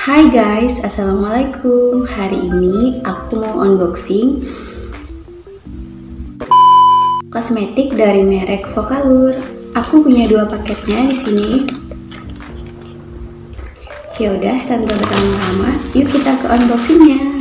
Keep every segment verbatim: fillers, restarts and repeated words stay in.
Hai guys, assalamualaikum. Hari ini aku mau unboxing kosmetik dari merek Vocalour. Aku punya dua paketnya di sini. Ya udah, tanpa berlama-lama, yuk kita ke unboxingnya.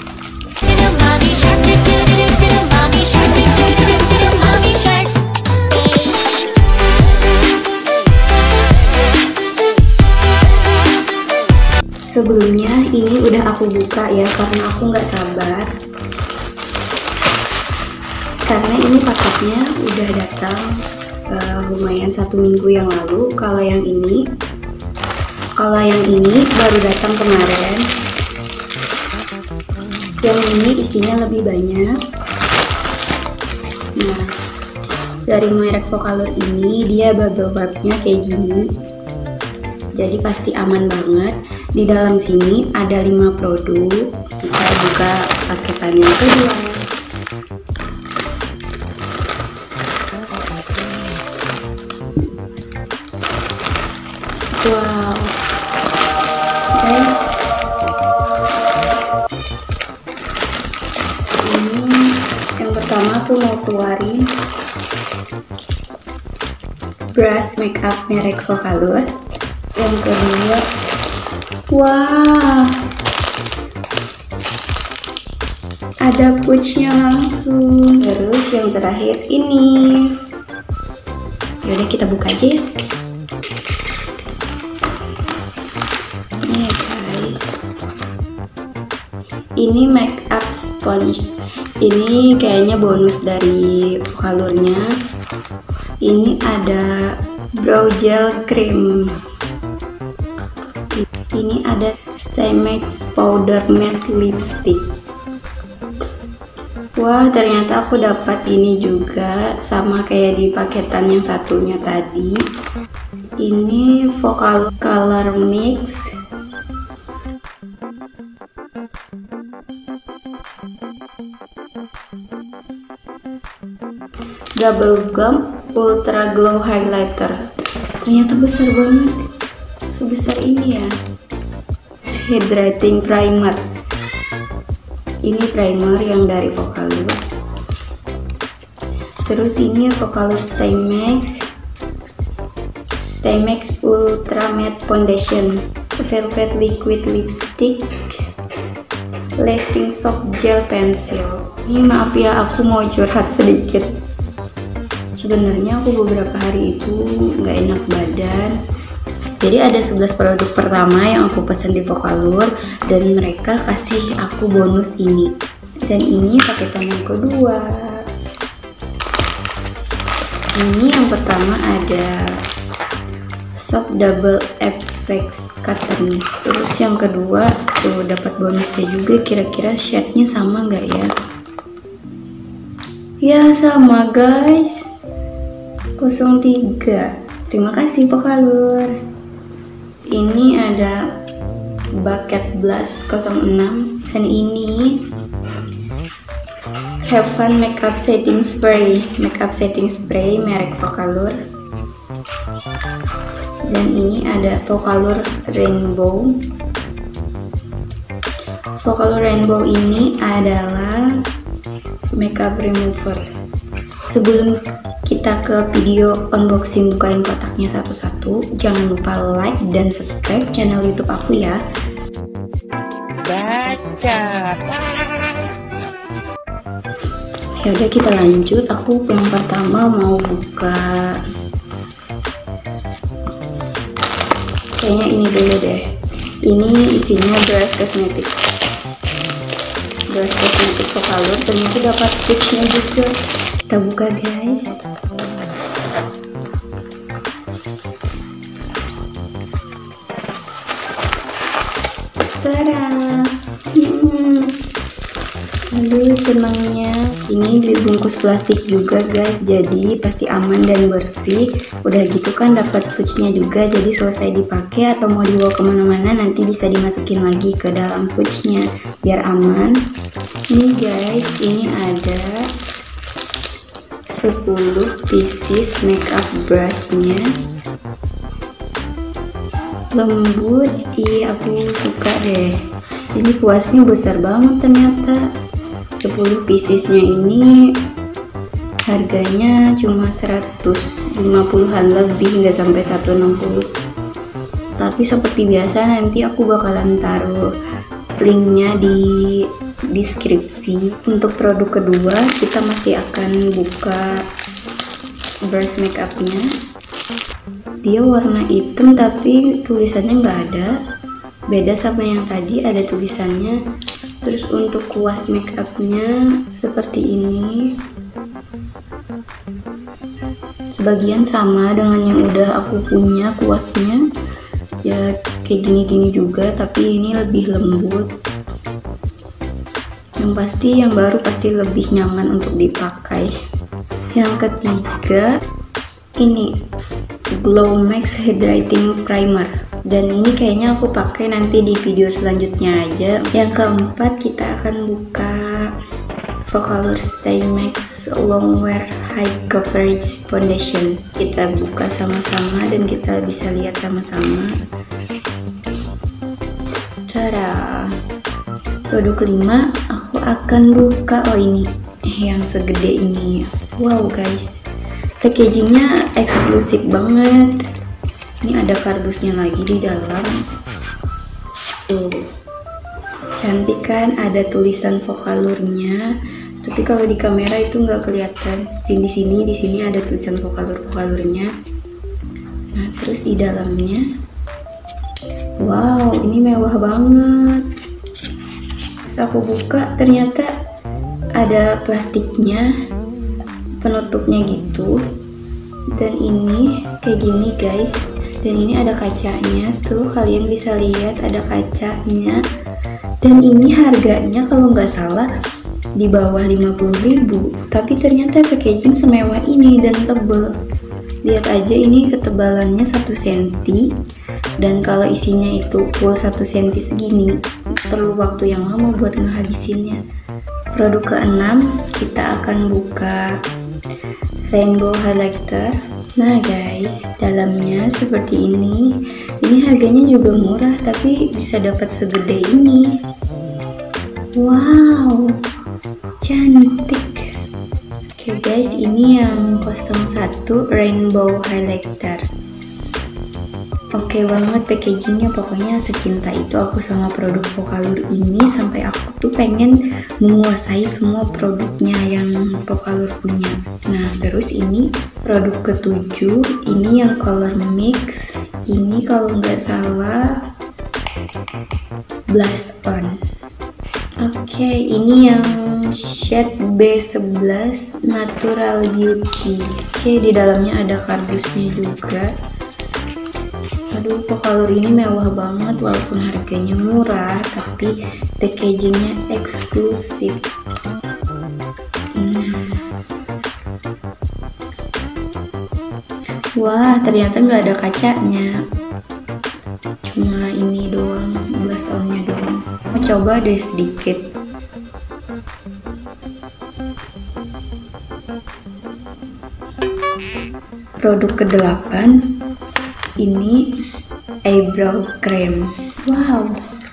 Sebelumnya ini udah aku buka ya, karena aku nggak sabar. Karena ini paketnya udah datang uh, lumayan satu minggu yang lalu. Kalau yang ini, kalau yang ini baru datang kemarin. Yang ini isinya lebih banyak. Nah, dari merek Vocalour ini dia bubble wrapnya kayak gini. Jadi pasti aman banget. Di dalam sini ada lima produk. Kita buka paketannya kedua. Wow, guys, ini yang pertama aku mau keluarin brush makeup merek Vocalour. Yang kedua, wah, ada pouchnya langsung. Terus yang terakhir ini, yaudah kita buka aja ya. Nih guys, ini makeup sponge. Ini kayaknya bonus dari Vocalournya. Ini ada brow gel cream. Ini ada Stay Max Powder Matte Lipstick. Wah, ternyata aku dapat ini juga, sama kayak di paketan yang satunya tadi. Ini Vocalour Color Mix. Double Gum Ultra Glow Highlighter. Ternyata besar banget. Sebesar ini ya. Hydrating Primer. Ini primer yang dari Vocalour. Terus ini Vocalour Stay Max Stay Max Ultra Matte Foundation, Velvet Liquid Lipstick, Lasting Soft Gel Pencil. Ini maaf ya, aku mau curhat sedikit. Sebenarnya aku beberapa hari itu nggak enak badan. Jadi ada sebelas produk pertama yang aku pesan di Vocalour dan mereka kasih aku bonus ini. Dan ini paketan yang kedua. Ini yang pertama ada Soft Double Apex Cotton. Terus yang kedua tuh dapat bonusnya juga. Kira-kira shade-nya sama nggak ya? Ya sama guys. nol tiga. Terima kasih Vocalour. Ini ada Bucket Blush nol enam dan ini Have Fun Makeup Setting Spray, Makeup Setting Spray merek Vocalour. Dan ini ada Vocalour Rainbow. Vocalour Rainbow ini adalah makeup remover. Sebelum kita ke video unboxing bukain kotaknya satu-satu, jangan lupa like dan subscribe channel YouTube aku ya. Baca. Ya udah kita lanjut. Aku yang pertama mau buka. Kayaknya ini dulu deh. Ini isinya brush kosmetik. Brush kosmetik Vocalour. Ternyata dapat pouchnya juga. Kita buka guys. Tada. Hmm. Aduh senangnya. Ini dibungkus plastik juga guys, jadi pasti aman dan bersih. Udah gitu kan dapat pouchnya juga, jadi selesai dipakai atau mau dibawa kemana-mana nanti bisa dimasukin lagi ke dalam pouchnya biar aman. Nih guys, ini ada sepuluh pieces makeup brushnya. lembut. Iya, aku suka deh. Ini kuasnya besar banget ternyata. sepuluh piecesnya ini harganya cuma seratus lima puluhan lebih, nggak sampai seratus enam puluh. Tapi seperti biasa nanti aku bakalan taruh linknya di deskripsi. Untuk produk kedua kita masih akan buka brush makeupnya. Dia warna hitam tapi tulisannya nggak ada, beda sama yang tadi ada tulisannya. Terus untuk kuas makeupnya seperti ini, sebagian sama dengan yang udah aku punya kuasnya, ya kayak gini-gini juga, tapi ini lebih lembut. Yang pasti yang baru pasti lebih nyaman untuk dipakai. Yang ketiga ini Glow Max Hydrating Primer, dan ini kayaknya aku pakai nanti di video selanjutnya aja. Yang keempat kita akan buka Focalure Stay Max Longwear High Coverage Foundation. Kita buka sama-sama dan kita bisa lihat sama-sama. Cara produk kelima aku akan buka, oh ini yang segede ini. Wow guys, packagingnya eksklusif banget. Ini ada kardusnya lagi di dalam. Tuh, cantik kan? Ada tulisan Focalure-nya. Tapi kalau di kamera itu nggak kelihatan. Di sini, di sini ada tulisan Focalure Focalure-nya. Nah, terus di dalamnya, wow, ini mewah banget. Pas aku buka, ternyata ada plastiknya, penutupnya gitu. Dan ini kayak gini guys. Dan ini ada kacanya, tuh kalian bisa lihat ada kacanya. Dan ini harganya kalau nggak salah di bawah lima puluh ribu, tapi ternyata packaging semewah ini dan tebel. Lihat aja ini ketebalannya satu sentimeter, dan kalau isinya itu full satu sentimeter segini, perlu waktu yang lama buat ngehabisinnya. Produk keenam kita akan buka Rainbow Highlighter. Nah guys, dalamnya seperti ini. Ini harganya juga murah, tapi bisa dapat segede ini. Wow, cantik. Oke guys, ini yang nol satu Rainbow Highlighter. Oke banget packagingnya, pokoknya secinta itu aku sama produk Focalure ini sampai aku tuh pengen menguasai semua produknya yang Focalure punya. Nah terus ini produk ketujuh, ini yang color mix. Ini kalau nggak salah Blush On. Oke, ini yang shade B sebelas Natural Beauty. Oke, di dalamnya ada kardusnya juga. Aduh, Focalure ini mewah banget, walaupun harganya murah, tapi packagingnya eksklusif. Hmm. Wah, ternyata nggak ada kacanya, cuma ini doang, blush on-nya doang. Mau coba deh sedikit. Produk kedelapan, ini eyebrow cream. Wow,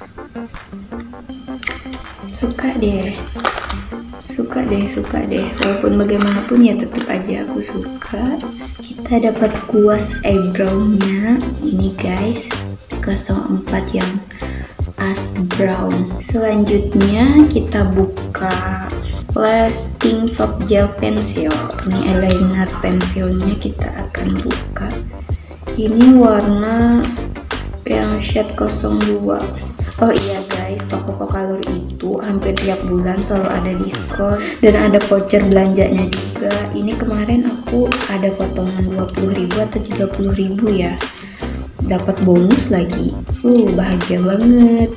suka deh, suka deh, suka deh. Walaupun bagaimanapun ya tetap aja aku suka. Kita dapat kuas eyebrow-nya ini guys, nol empat yang ash brown. Selanjutnya kita buka Lasting Soft Gel Pencil. Ini eyeliner pensilnya kita akan buka. Ini warna yang shade nol dua. Oh iya guys, toko Focalure itu hampir tiap bulan selalu ada diskon dan ada voucher belanjanya juga. Ini kemarin aku ada potongan dua puluh ribu atau tiga puluh ribu ya. Dapat bonus lagi. Uh, bahagia banget.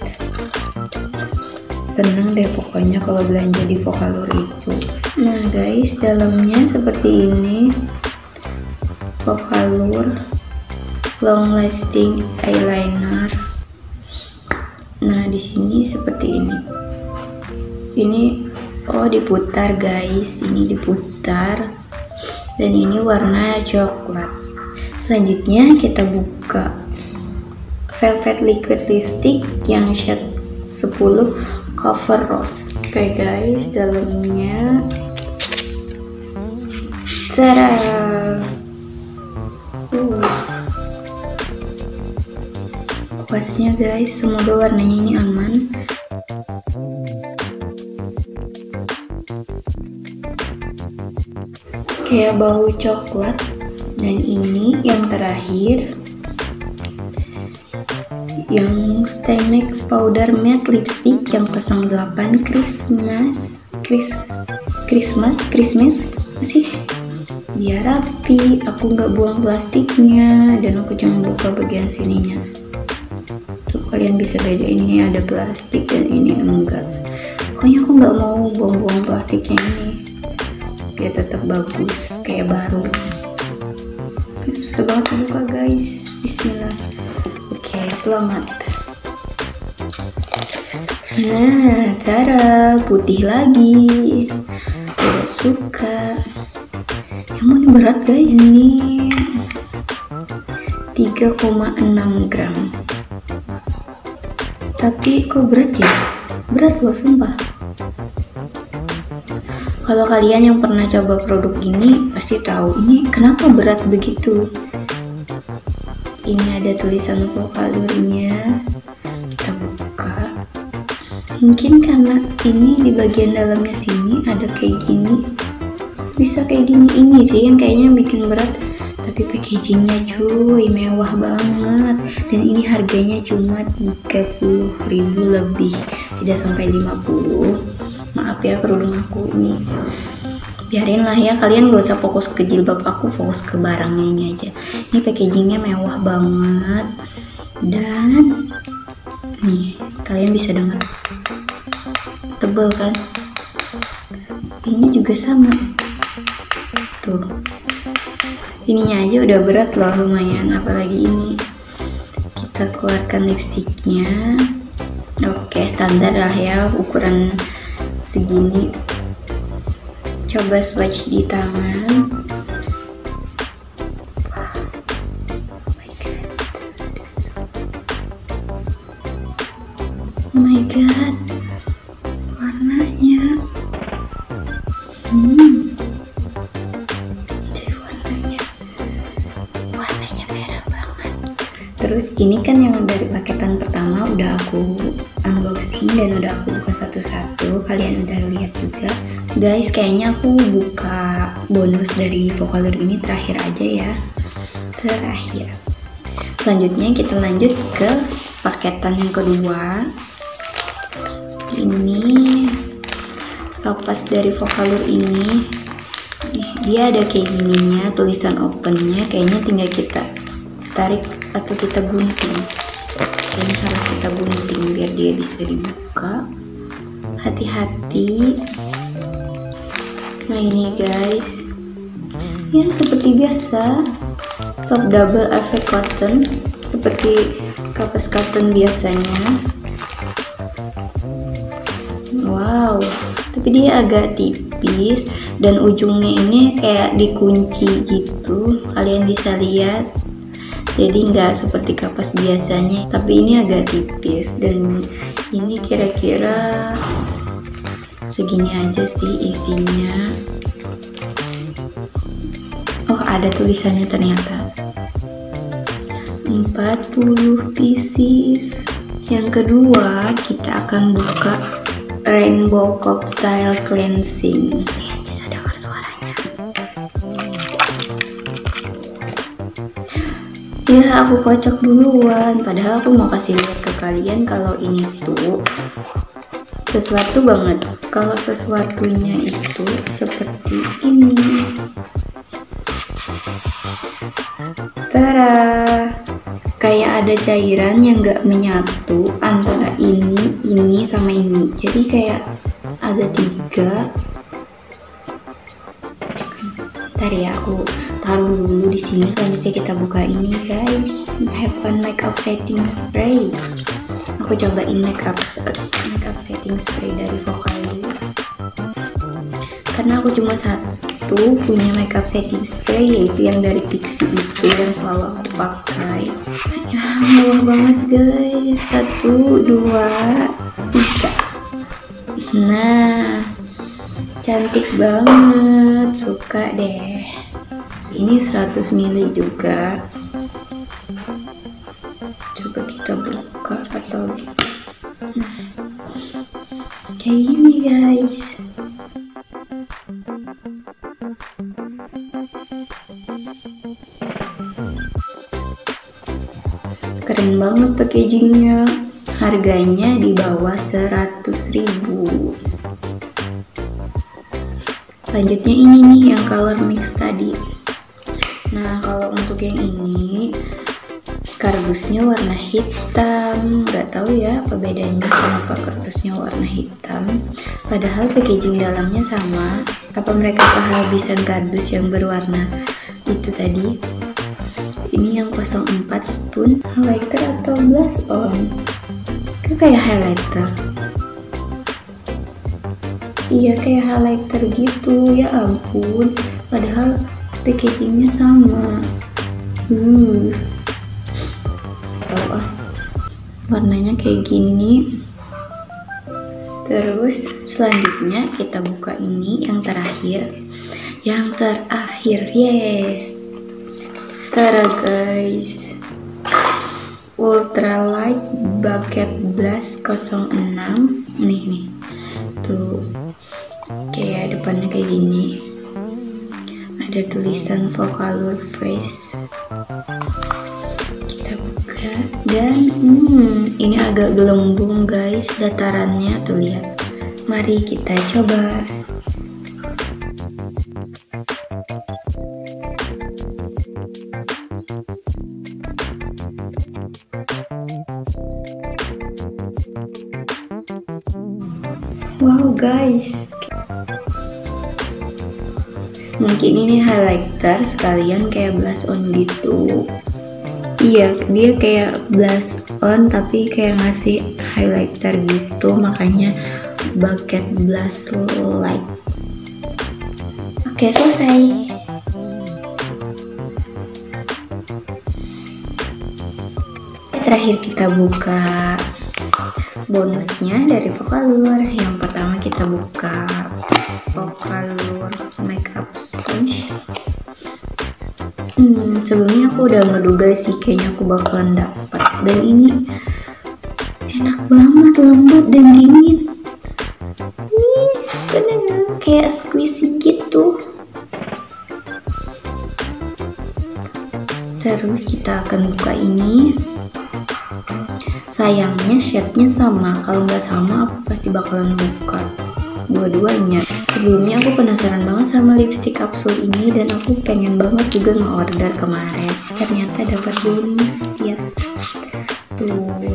Seneng deh pokoknya kalau belanja di Focalure itu. Nah guys, dalamnya seperti ini. Focalure Long Lasting Eyeliner. Nah, di sini seperti ini. Ini oh diputar guys, ini diputar. Dan ini warna coklat. Selanjutnya kita buka Velvet Liquid Lipstick yang shade sepuluh Cover Rose. Oke okay guys, dalamnya tada. Uh. Puasnya guys, semoga warnanya ini aman. Kayak bau coklat. Dan ini yang terakhir, yang Stay Max Powder Matte Lipstick yang nol delapan Christmas Chris, Christmas Christmas apa sih? Biar rapi, aku nggak buang plastiknya dan aku cuma buka bagian sininya. Tuh kalian bisa beda, ini ada plastik dan ini enggak. Pokoknya aku nggak mau buang-buang plastiknya ini, biar tetap bagus kayak baru. Susah banget buka guys. Bismillah. Oke, selamat. Nah, cara putih lagi. Tidak suka. Yang ini berat guys, ini tiga koma enam gram. Tapi kok berat ya? Berat loh, sumpah. Kalau kalian yang pernah coba produk ini pasti tahu ini kenapa berat begitu. Ini ada tulisan Vocalournya. Kita buka. Mungkin karena ini di bagian dalamnya sini ada kayak gini. Bisa kayak gini, ini sih yang kayaknya bikin berat. Tapi packagingnya cuy mewah banget. Dan ini harganya cuma tiga puluh ribu lebih, tidak sampai lima puluh. Maaf ya kerudung aku ini, biarin lah ya, kalian gak usah fokus ke jilbab aku, fokus ke barangnya ini aja. Ini packagingnya mewah banget. Dan nih kalian bisa dengar, tebel kan? Ini juga sama tuh, ininya aja udah berat loh, lumayan, apalagi ini. Kita keluarkan lipstiknya. Oke, standar lah ya ukuran segini. Coba swatch di tangan. Oh my god, warnanya hmm. Jadi warnanya warnanya merah banget. Terus ini kan yang dari paketan pertama udah aku unboxing dan udah aku buka satu-satu, kalian udah lihat juga guys. Kayaknya aku buka bonus dari Vocalour ini terakhir aja ya, terakhir. Selanjutnya kita lanjut ke paketan yang kedua. Ini kapas dari Vocalour ini, dia ada kayak gininya, tulisan opennya. Kayaknya tinggal kita tarik atau kita gunting. Ini harus kita gunting biar dia bisa dibuka. Hati-hati. Nah ini guys, ya seperti biasa, soft double effect cotton, seperti kapas cotton biasanya. Wow, tapi dia agak tipis dan ujungnya ini kayak dikunci gitu, kalian bisa lihat. Jadi nggak seperti kapas biasanya, tapi ini agak tipis. Dan ini kira-kira segini aja sih isinya. Oh ada tulisannya ternyata, empat puluh pieces. Yang kedua kita akan buka Rainbow Cocktail Cleansing. Kalian bisa dengar suaranya. Ya aku kocok duluan, padahal aku mau kasih lihat ke kalian kalau ini tuh sesuatu banget. Kalau sesuatunya itu seperti ini. Tada, kayak ada cairan yang gak menyatu antara ini, ini sama ini. Jadi kayak ada tiga. Ntar ya aku taruh dulu di sini. Selanjutnya kita buka ini guys, Have Fun Makeup Setting Spray. Aku cobain makeup makeup setting spray dari Vocalour karena aku cuma satu punya makeup setting spray, yaitu yang dari Pixi itu yang selalu aku pakai. Ya mewah banget guys. Satu, dua, tiga. Nah, cantik banget, suka deh. Ini seratus mililiter juga. Coba kita buka atau nah, kayak gini guys. Keren banget packagingnya. Harganya di bawah seratus ribu. Selanjutnya ini nih yang color mix tadi. Nah, kalau untuk yang ini kardusnya warna hitam. Gak tahu ya apa bedanya kenapa kardusnya warna hitam. Padahal packaging dalamnya sama. Apa mereka kehabisan kardus yang berwarna itu tadi? Ini yang nol empat spoon highlighter atau blush on? Kan kayak highlighter. Iya kayak highlighter gitu, ya ampun. Padahal packagingnya sama. Uh, tahu ah. Warnanya kayak gini. Terus selanjutnya kita buka ini yang terakhir. Yang terakhir, yeay. Tara guys, ultralight bucket brush nol enam. Nih nih, tuh kayak depannya kayak gini. Ada tulisan Vocaloid Fresh. Kita buka dan hmm, ini agak gelembung guys datarannya, tuh lihat. Mari kita coba. Wow guys, mungkin ini highlighter sekalian kayak blush on gitu. Iya, dia kayak blush on tapi kayak ngasih highlighter gitu, makanya bucket blush light. Oke, selesai. Terakhir kita buka bonusnya dari Vocaloid. Yang pertama kita buka Vocaloid makeup sponge. Hmm, sebelumnya aku udah menduga sih kayaknya aku bakalan dapat. Dan ini enak banget, lembut dan dingin. Ini sebenarnya kayak squishy gitu. Terus kita akan buka ini. Sayangnya shade-nya sama. Kalau nggak sama aku pasti bakalan buka dua-duanya. Sebelumnya aku penasaran banget sama lipstick kapsul ini dan aku pengen banget juga nge-order kemarin. Ternyata dapat bonus. Lihat tuh,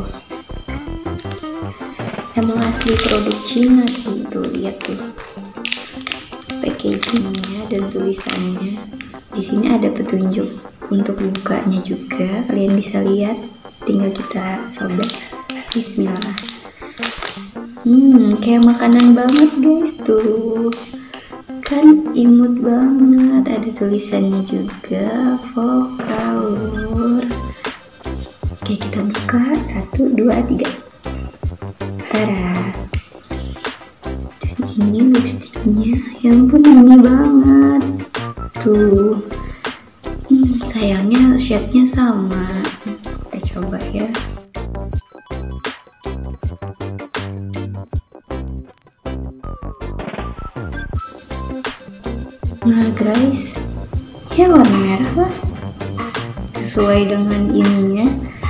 emang asli produk Cina sih. Tuh lihat tuh packagingnya dan tulisannya. Di sini ada petunjuk untuk bukanya juga. Kalian bisa lihat. Tinggal kita sobek. Bismillah. Hmm, kayak makanan banget guys tuh. Kan imut banget. Ada tulisannya juga Vocaloid. Oke, kita buka. Satu, dua, tiga. Tara. Dan ini lipstiknya. Ya ampun, ini banget. Tuh. Hmm, sayangnya shade-nya sama. Coba ya. Nah guys, ya warna merah lah, sesuai dengan ininya.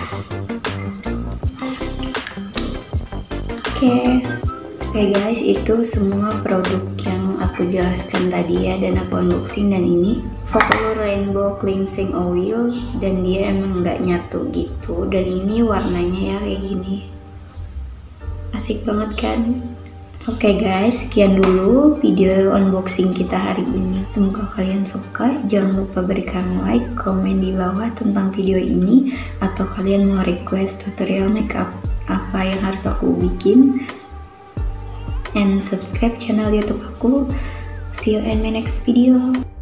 Oke, oke guys, itu semua produk yang aku jelaskan tadi ya, dan aku unboxing. Dan ini Vocaloid Rainbow Cleansing Oil, dan dia emang nggak nyatu gitu. Dan ini warnanya ya kayak gini, asik banget kan? Oke guys, sekian dulu video unboxing kita hari ini. Semoga kalian suka. Jangan lupa berikan like, komen di bawah tentang video ini, atau kalian mau request tutorial makeup apa yang harus aku bikin. And subscribe channel YouTube aku. See you in my next video.